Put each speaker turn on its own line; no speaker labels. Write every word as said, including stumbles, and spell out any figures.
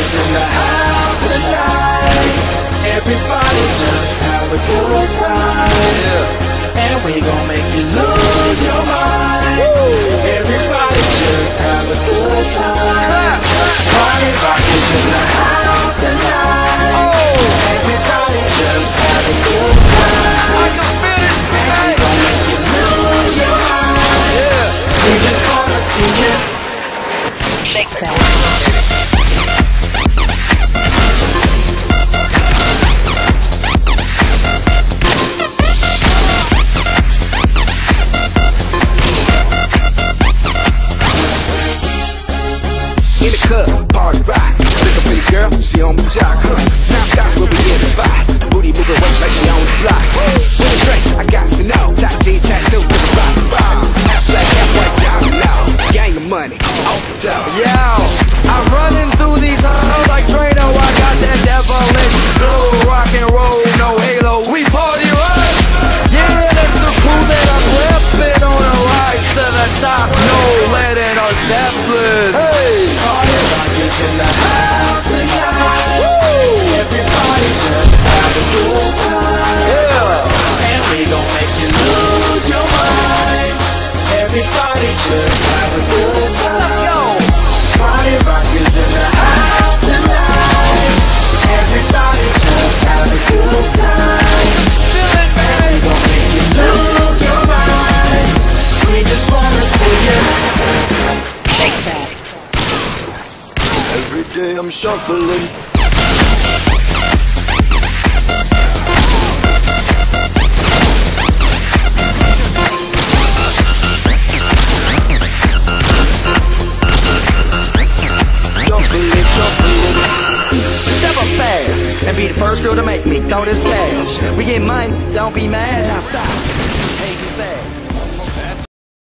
is in the house tonight. Everybody just have a good time. And we gon' make you lose your mind. Everybody just have a good time. Party Rock is in the house tonight. Everybody just have a good time. And we gon' make you lose your mind. We just wanna see you shake that.
In the club, party rock. Looking pretty girl, she on my jock. Huh? Now stop, we'll be in the spot. Booty moving weight like she on the block. With a drink, I got to know. Top jeans, tattoo, with a rock, rock. Half black, half white, down now. Gang of money, on the top.
Yo, I'm running through these halls like Drano. I got that devilish flow, rock and roll, no halo. We party rock. Yeah, that's the crew that I'm flipping on the rise to the top. No lead in our Zeppelin. Hey.
Party Rock is in the house tonight. Woo! Everybody just have a good time. Yeah. And we gon' make you lose your mind. Everybody just have a good time.
Let's go.
Party Rock is in the house tonight. Everybody just have a good time.
Feeling bad.
And we gon' make you lose your mind. We just wanna see you shake that.
Every day I'm shuffling. Shuffling, shuffling.
Step up fast and be the first girl to make me throw this cash. We get money, don't be mad. Now stop.